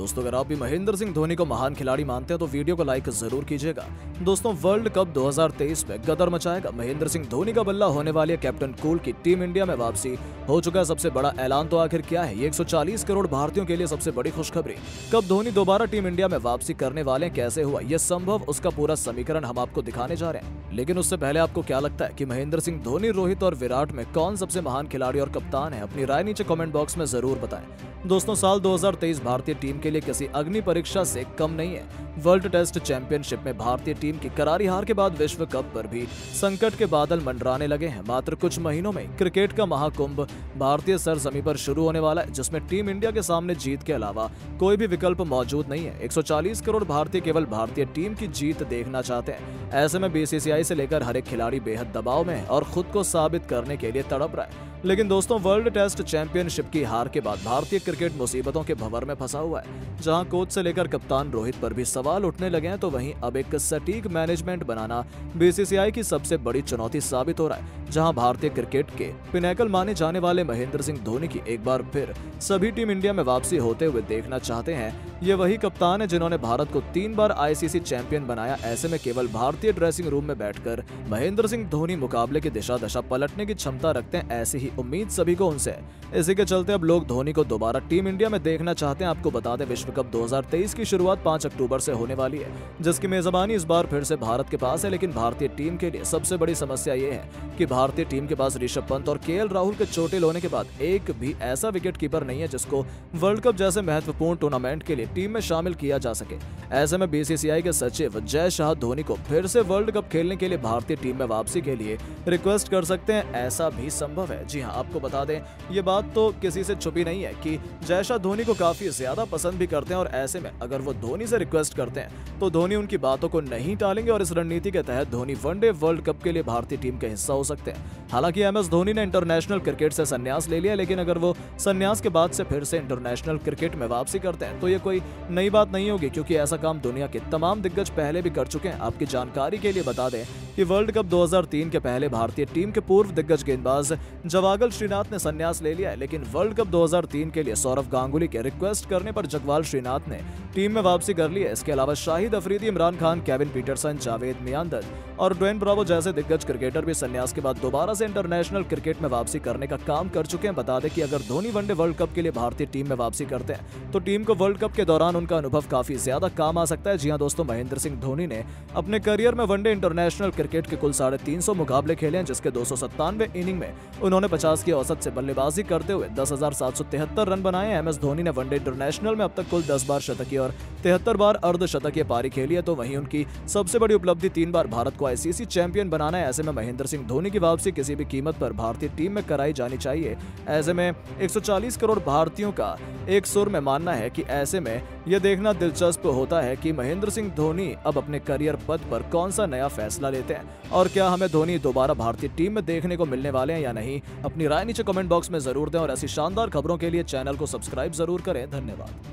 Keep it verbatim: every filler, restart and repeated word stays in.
दोस्तों अगर आप भी महेंद्र सिंह धोनी को महान खिलाड़ी मानते हैं तो वीडियो को लाइक जरूर कीजिएगा। दोस्तों वर्ल्ड कप दो हज़ार तेईस में गदर मचाएगा। महेंद्र सिंह धोनी का बल्ला होने वाली है कैप्टन कूल की टीम इंडिया में वापसी। हो चुका है सबसे बड़ा ऐलान, तो आखिर क्या है ये एक सौ चालीस करोड़ भारतीयों के लिए सबसे बड़ी खुशखबरी। कब धोनी दोबारा टीम इंडिया में वापसी करने वाले हैं, कैसे हुआ ये संभव, उसका पूरा समीकरण हम आपको दिखाने जा रहे हैं। लेकिन उससे पहले आपको क्या लगता है कि महेंद्र सिंह धोनी, रोहित और विराट में कौन सबसे महान खिलाड़ी और कप्तान है? अपनी राय नीचे कमेंट बॉक्स में जरूर बताएं। दोस्तों साल दो हज़ार तेईस भारतीय टीम के लिए किसी अग्नि परीक्षा से कम नहीं है। वर्ल्ड टेस्ट चैंपियनशिप में भारतीय टीम की करारी हार के बाद विश्व कप पर भी संकट के बादल मंडराने लगे हैं। मात्र कुछ महीनों में क्रिकेट का महाकुंभ भारतीय सरजमी पर शुरू होने वाला है, जिसमें टीम इंडिया के सामने जीत के अलावा कोई भी विकल्प मौजूद नहीं है। एक सौ चालीस करोड़ भारतीय केवल भारतीय टीम की जीत देखना चाहते हैं। ऐसे में बीसीसीआई से लेकर हर एक खिलाड़ी बेहद दबाव में है और खुद को साबित करने के लिए तड़प रहा है। लेकिन दोस्तों वर्ल्ड टेस्ट चैंपियनशिप की हार के बाद भारतीय क्रिकेट मुसीबतों के भंवर में फंसा हुआ है। जहां कोच से लेकर कप्तान रोहित पर भी सवाल उठने लगे हैं, तो वहीं अब एक सटीक मैनेजमेंट बनाना बीसीसीआई की सबसे बड़ी चुनौती साबित हो रहा है। जहां भारतीय क्रिकेट के पिनैकल माने जाने वाले महेंद्र सिंह धोनी की एक बार फिर सभी टीम इंडिया में वापसी होते हुए देखना चाहते हैं। ये वही कप्तान है जिन्होंने भारत को तीन बार आईसीसी चैंपियन बनाया। ऐसे में केवल भारतीय ड्रेसिंग रूम में बैठकर महेंद्र सिंह धोनी मुकाबले की दिशा दशा पलटने की क्षमता रखते हैं, ऐसी ही उम्मीद सभी को उनसे है। इसी के चलते अब लोग धोनी को दोबारा टीम इंडिया में देखना चाहते हैं। आपको बता दें विश्व कप दो हज़ार तेईस की शुरुआत पाँच अक्टूबर से होने वाली है, जिसकी मेजबानी इस बार फिर से भारत के पास है। लेकिन भारतीय टीम के लिए सबसे बड़ी समस्या ये है कि भारतीय टीम के पास ऋषभ पंत और केएल राहुल के चोटिल होने के बाद एक भी ऐसा विकेट कीपर नहीं है जिसको वर्ल्ड कप जैसे महत्वपूर्ण टूर्नामेंट के लिए टीम में शामिल किया जा सके। ऐसे में बीसीसीआई के सचिव जय शाह धोनी को फिर से वर्ल्ड कप खेलने के लिए भारतीय टीम में वापसी के लिए रिक्वेस्ट कर सकते हैं, ऐसा भी संभव है। जी हाँ, आपको बता दें ये बात तो किसी से छुपी नहीं है कि जय शाह धोनी को काफी ज्यादा पसंद भी करते हैं और ऐसे में अगर वो धोनी से रिक्वेस्ट करते हैं तो धोनी उनकी बातों को नहीं टालेंगे और इस रणनीति के तहत धोनी वनडे वर्ल्ड कप के लिए भारतीय टीम का हिस्सा हो सकते हैं। हालांकि एम एस धोनी ने इंटरनेशनल क्रिकेट से संन्यास ले लिया, लेकिन अगर वो संन्यास के बाद से फिर से इंटरनेशनल क्रिकेट में वापसी करते हैं तो ये कोई नई बात नहीं होगी, क्योंकि ऐसा काम दुनिया के तमाम दिग्गज पहले भी कर चुके हैं। आपकी जानकारी के लिए बता दें कि वर्ल्ड कप दो हज़ार तीन के पहले भारतीय टीम के पूर्व दिग्गज गेंदबाज जवागल श्रीनाथ ने संन्यास ले लिया है, लेकिन वर्ल्ड कप दो हज़ार तीन के लिए सौरव गांगुली के रिक्वेस्ट करने पर जगवाल श्रीनाथ ने टीम में वापसी कर ली है। इसके अलावा शाहिद अफरीदी, इमरान खान, केविन पीटरसन, जावेद मियांदाद और ड्वेन ब्रावो जैसे दिग्गज क्रिकेटर भी संन्यास के बाद दोबारा से इंटरनेशनल क्रिकेट में वापसी करने का काम कर चुके हैं। बता दें कि अगर धोनी वनडे वर्ल्ड कप के लिए भारतीय टीम में वापसी करते हैं तो टीम को वर्ल्ड कप के दौरान उनका अनुभव काफी ज्यादा काम आ सकता है। जी हाँ दोस्तों, महेंद्र सिंह धोनी ने अपने करियर में वनडे इंटरनेशनल क्रिकेट के कुल साढ़े तीन सौ मुकाबले खेले हैं, जिसके दो सौ सत्तानवे इनिंग में उन्होंने पचास की औसत से बल्लेबाजी करते हुए दस हजार सात सौ तिहत्तर रन बनाए। एम एस धोनी ने वनडे इंटरनेशनल में अब तक कुल दस बार शतकीय और तिहत्तर बार अर्धशतकीय पारी खेली है। तो वहीं उनकी सबसे बड़ी उपलब्धि तीन बार भारत को आईसीसी चैंपियन बनाना है। ऐसे में महेंद्र सिंह धोनी की वापसी किसी भी कीमत पर भारतीय टीम में कराई जानी चाहिए। ऐसे में एक सौ चालीस करोड़ भारतीयों का एक सुर में मानना है कि ऐसे में यह देखना दिलचस्प होता है कि महेंद्र सिंह धोनी अब अपने करियर पथ पर कौन सा नया फैसला लेते हैं और क्या हमें धोनी दोबारा भारतीय टीम में देखने को मिलने वाले हैं या नहीं। अपनी राय नीचे कमेंट बॉक्स में जरूर दें और ऐसी शानदार खबरों के लिए चैनल को सब्सक्राइब जरूर करें। धन्यवाद।